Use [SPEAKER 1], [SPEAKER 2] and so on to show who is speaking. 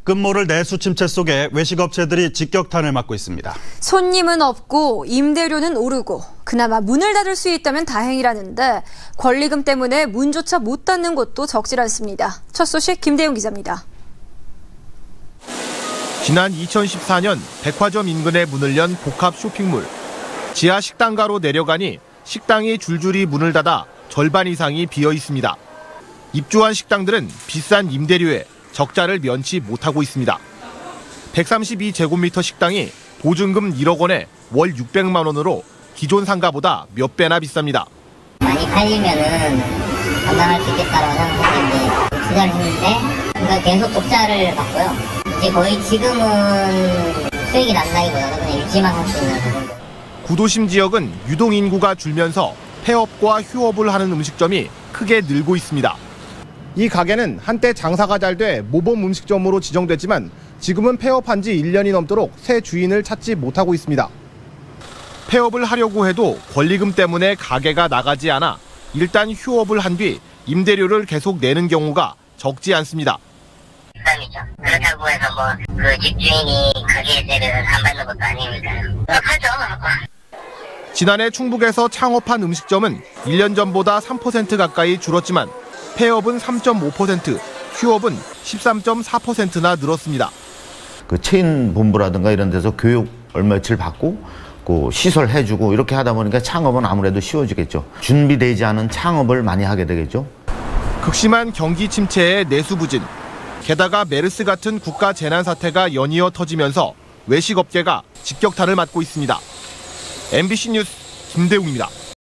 [SPEAKER 1] 끝모를 내수 침체 속에 외식업체들이 직격탄을 맞고 있습니다.
[SPEAKER 2] 손님은 없고 임대료는 오르고 그나마 문을 닫을 수 있다면 다행이라는데 권리금 때문에 문조차 못 닫는 곳도 적질 않습니다. 첫 소식 김대용 기자입니다.
[SPEAKER 3] 지난 2014년 백화점 인근에 문을 연 복합 쇼핑몰. 지하 식당가로 내려가니 식당이 줄줄이 문을 닫아 절반 이상이 비어 있습니다. 입주한 식당들은 비싼 임대료에 적자를 면치 못하고 있습니다. 132제곱미터 식당이 보증금 1억 원에 월 600만 원으로 기존 상가보다 몇 배나 비쌉니다.
[SPEAKER 4] 많이 팔리면은 감당할 수 있겠다라고 생각했는데 투자를 했는데 그러니까 계속 적자를 봤고요. 이제 거의 지금은 수익이 난다기보다는 그냥 유지만 할 수 있는 정도.
[SPEAKER 3] 구도심 지역은 유동 인구가 줄면서 폐업과 휴업을 하는 음식점이 크게 늘고 있습니다. 이 가게는 한때 장사가 잘 돼 모범 음식점으로 지정됐지만 지금은 폐업한 지 1년이 넘도록 새 주인을 찾지 못하고 있습니다. 폐업을 하려고 해도 권리금 때문에 가게가 나가지 않아 일단 휴업을 한 뒤 임대료를 계속 내는 경우가 적지 않습니다.
[SPEAKER 4] 비싸죠. 그렇다고 해서 그 집주인이 가게에 대를 안 받는 것도 아니니까요. 하죠.
[SPEAKER 3] 지난해 충북에서 창업한 음식점은 1년 전보다 3% 가까이 줄었지만 폐업은 3.5%, 휴업은 13.4%나 늘었습니다.
[SPEAKER 5] 그 체인 본부라든가 이런 데서 교육 얼마며칠 받고 그 시설 해주고 이렇게 하다 보니까 창업은 아무래도 쉬워지겠죠. 준비되지 않은 창업을 많이 하게 되겠죠.
[SPEAKER 3] 극심한 경기 침체에 내수 부진, 게다가 메르스 같은 국가 재난 사태가 연이어 터지면서 외식업계가 직격탄을 맞고 있습니다. MBC 뉴스 김대웅입니다.